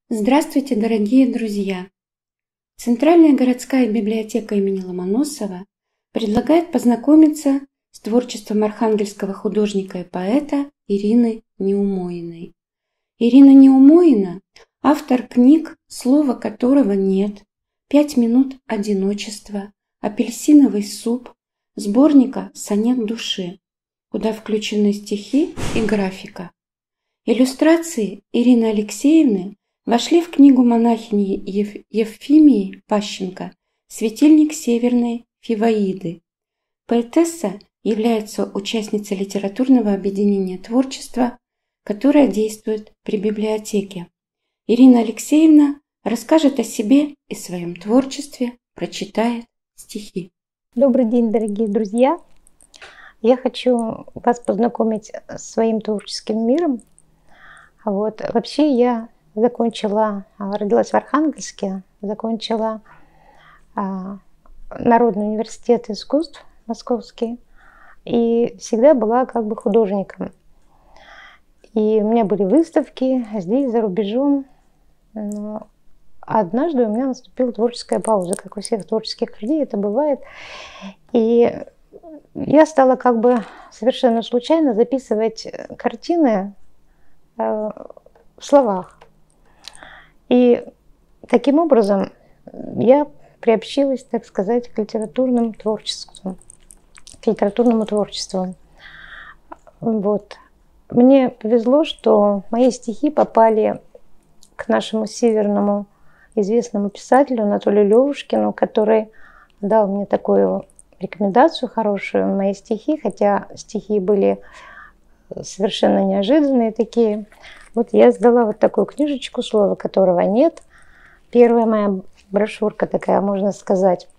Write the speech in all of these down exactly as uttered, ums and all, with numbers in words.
Здравствуйте, дорогие друзья! Центральная городская библиотека имени Ломоносова предлагает познакомиться с творчеством архангельского художника и поэта Ирины Неумоиной. Ирина Неумоина – автор книг, слова которого нет, «Пять минут одиночества», «Апельсиновый суп», сборника «Сонет души», куда включены стихи и графика. Иллюстрации Ирины Алексеевны вошли в книгу монахини Ев... Евфимии Пащенко «Светильник Северной Фиваиды». Поэтесса является участницей литературного объединения творчества, которое действует при библиотеке. Ирина Алексеевна расскажет о себе и своем творчестве, прочитает стихи. Добрый день, дорогие друзья! Я хочу вас познакомить с своим творческим миром. Вот. Вообще я закончила, родилась в Архангельске, закончила а, Народный университет искусств московский и всегда была как бы художником. И у меня были выставки здесь, за рубежом. Но однажды у меня наступила творческая пауза, как у всех творческих людей это бывает. И я стала как бы совершенно случайно записывать картины э, в словах. И таким образом я приобщилась, так сказать, к литературному творчеству. К литературному творчеству. Вот. Мне повезло, что мои стихи попали к нашему северному известному писателю Анатолию Левушкину, который дал мне такую рекомендацию хорошую на мои стихи, хотя стихи были совершенно неожиданные такие. Вот я сдала вот такую книжечку, слова которого нет. Первая моя брошюрка такая, можно сказать.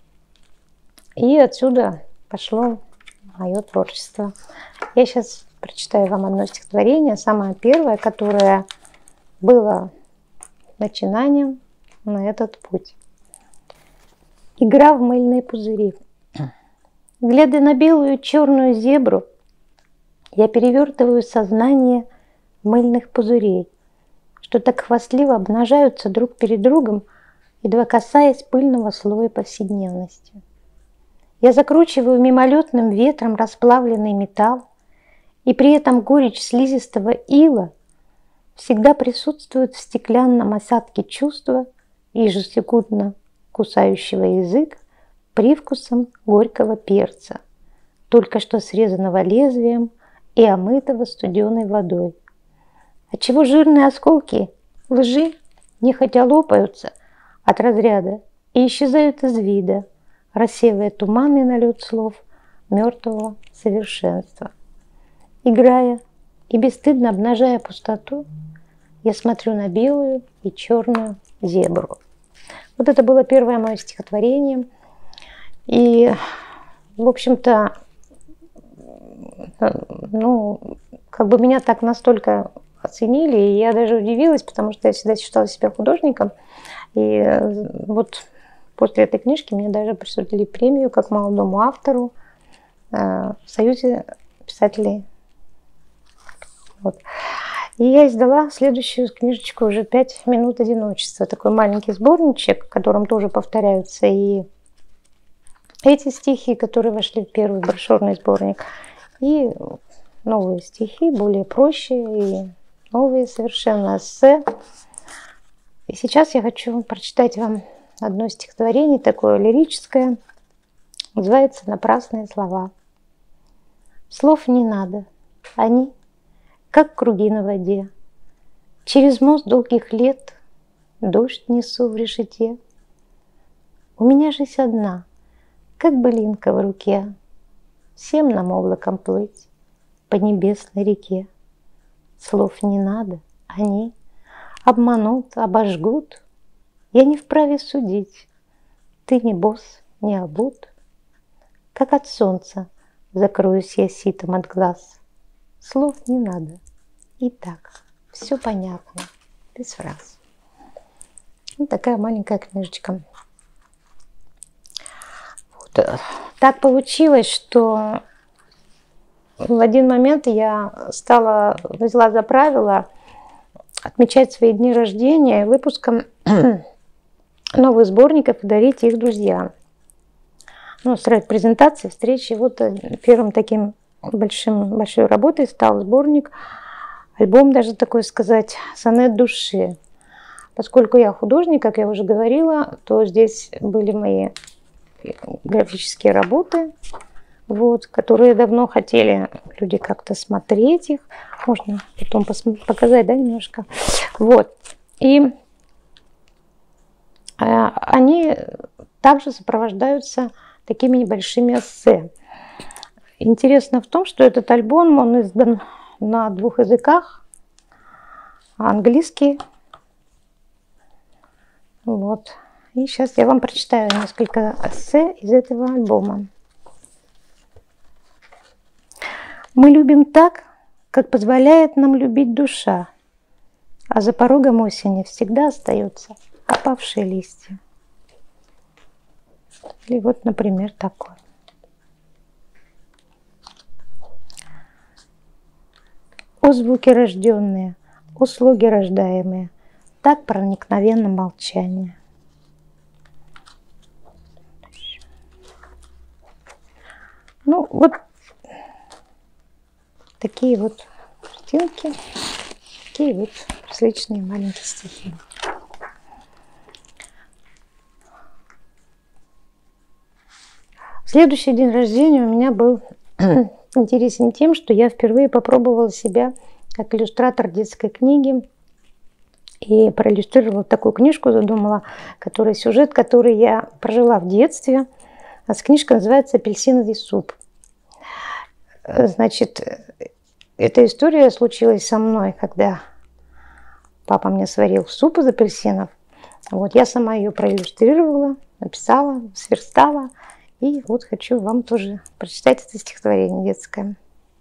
И отсюда пошло мое творчество. Я сейчас прочитаю вам одно стихотворение, самое первое, которое было начинанием на этот путь. Игра в мыльные пузыри. Глядя на белую черную зебру, я перевертываю сознание мыльных пузырей, что так хвастливо обнажаются друг перед другом, едва касаясь пыльного слоя повседневности. Я закручиваю мимолетным ветром расплавленный металл, и при этом горечь слизистого ила всегда присутствует в стеклянном осадке чувства, ежесекундно кусающего язык привкусом горького перца, только что срезанного лезвием и омытого студеной водой. Отчего жирные осколки лжи нехотя лопаются от разряда и исчезают из вида, рассеивая туманный налет слов мертвого совершенства. Играя и бесстыдно обнажая пустоту, я смотрю на белую и черную зебру. Вот это было первое мое стихотворение. И, в общем-то, ну, как бы меня так настолько оценили, и я даже удивилась, потому что я всегда считала себя художником. И вот после этой книжки мне даже присудили премию как молодому автору в Союзе писателей. Вот. И я издала следующую книжечку уже «Пять минут одиночества». Такой маленький сборничек, в котором тоже повторяются и эти стихи, которые вошли в первый брошюрный сборник, и новые стихи, более проще, и новые совершенно эссе. И сейчас я хочу прочитать вам одно стихотворение, такое лирическое, называется «Напрасные слова». Слов не надо, они как круги на воде. Через мост долгих лет дождь несу в решете. У меня жизнь одна, как былинка в руке. Всем нам облаком плыть по небесной реке. Слов не надо, они обманут, обожгут. Я не вправе судить, ты не босс, не обут. Как от солнца закроюсь я ситом от глаз. Слов не надо. И так, все понятно, без фраз. Вот такая маленькая книжечка. Вот. Так получилось, что в один момент я стала, взяла за правило отмечать свои дни рождения выпуском новых сборников и дарить их друзьям. Ну, устраивать презентации, встречи. Вот первым таким большим, большой работой стал сборник, альбом даже такой сказать, «Сонет души». Поскольку я художник, как я уже говорила, то здесь были мои графические работы, вот, которые давно хотели люди как-то смотреть их. Можно потом показать, да, немножко. Вот. И они также сопровождаются такими небольшими эссе. Интересно в том, что этот альбом, он издан на двух языках. Английский. Вот. И сейчас я вам прочитаю несколько эссе из этого альбома. Мы любим так, как позволяет нам любить душа, а за порогом осени всегда остаются опавшие листья. Или вот, например, такой. О звуки рожденные, о слуги рождаемые, так проникновенно молчание. Ну, вот такие вот картинки, такие вот различные маленькие стихи. Следующий день рождения у меня был интересен тем, что я впервые попробовала себя как иллюстратор детской книги и проиллюстрировала такую книжку, задумала, который сюжет, который я прожила в детстве. А книжка называется «Апельсиновый суп». Значит, эта история случилась со мной, когда папа мне сварил суп из апельсинов. Вот, я сама ее проиллюстрировала, написала, сверстала. И вот хочу вам тоже прочитать это стихотворение детское.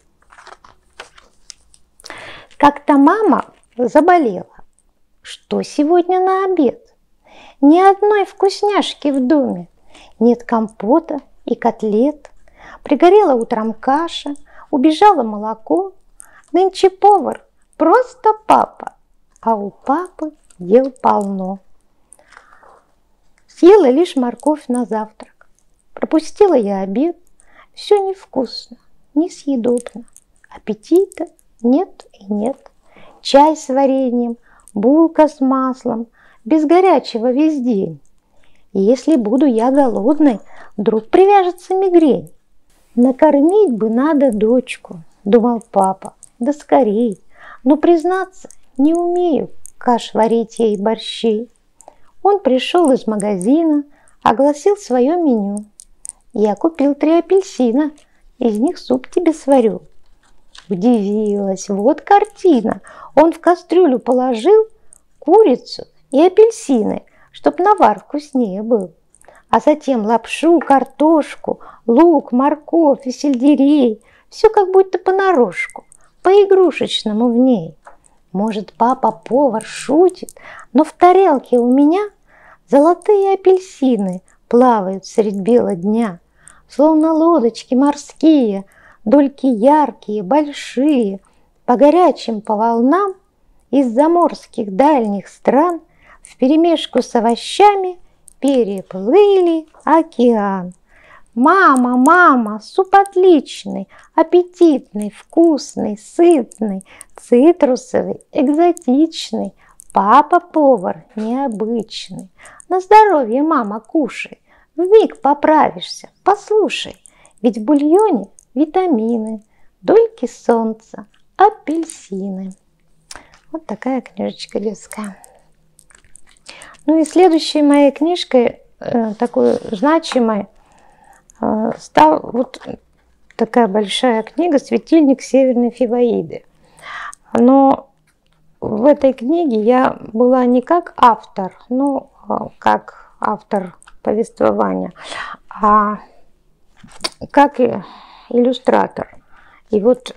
Как-то мама заболела. Что сегодня на обед? Ни одной вкусняшки в доме. Нет компота и котлет. Пригорела утром каша, убежало молоко. Нынче повар просто папа, а у папы дел полно. Съела лишь морковь на завтрак. Пропустила я обед, все невкусно, несъедобно. Аппетита нет и нет. Чай с вареньем, булка с маслом, без горячего весь день. И если буду я голодной, вдруг привяжется мигрень. Накормить бы надо дочку, думал папа, да скорей. Но, признаться, не умею каш варить ей борщей. Он пришел из магазина, огласил свое меню. Я купил три апельсина, из них суп тебе сварю. Удивилась, вот картина. Он в кастрюлю положил курицу и апельсины, чтоб навар вкуснее был. А затем лапшу, картошку, лук, морковь и сельдерей. Все как будто понарошку, по-игрушечному в ней. Может, папа-повар шутит, но в тарелке у меня золотые апельсины плавают средь бела дня, словно лодочки морские, дольки яркие, большие, по горячим по волнам из заморских дальних стран вперемешку с овощами переплыли океан. Мама, мама, суп отличный, аппетитный, вкусный, сытный, цитрусовый, экзотичный. Папа-повар необычный. На здоровье, мама, кушай, вмиг поправишься, послушай. Ведь в бульоне витамины, дольки солнца, апельсины. Вот такая книжечка детская. Ну и следующей моей книжкой, э, такой значимой, э, стала вот такая большая книга «Светильник Северной Фиваиды». Но в этой книге я была не как автор, ну, как автор повествования, а как и иллюстратор. И вот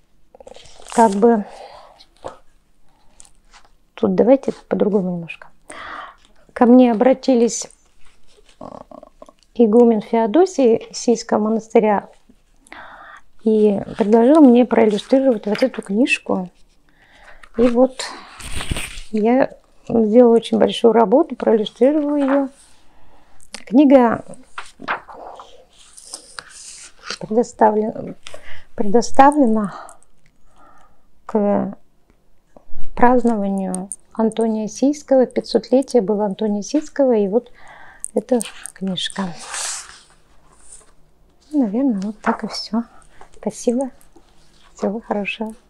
как бы тут давайте по-другому немножко. Ко мне обратились игумен Феодосий Сийского монастыря и предложил мне проиллюстрировать вот эту книжку. И вот Я сделала очень большую работу, проиллюстрировала ее. Книга предоставлена, предоставлена к празднованию Антония Сийского. пятисотлетие было Антония Сийского, и вот эта книжка. Наверное, вот так и все. Спасибо. Всего хорошего.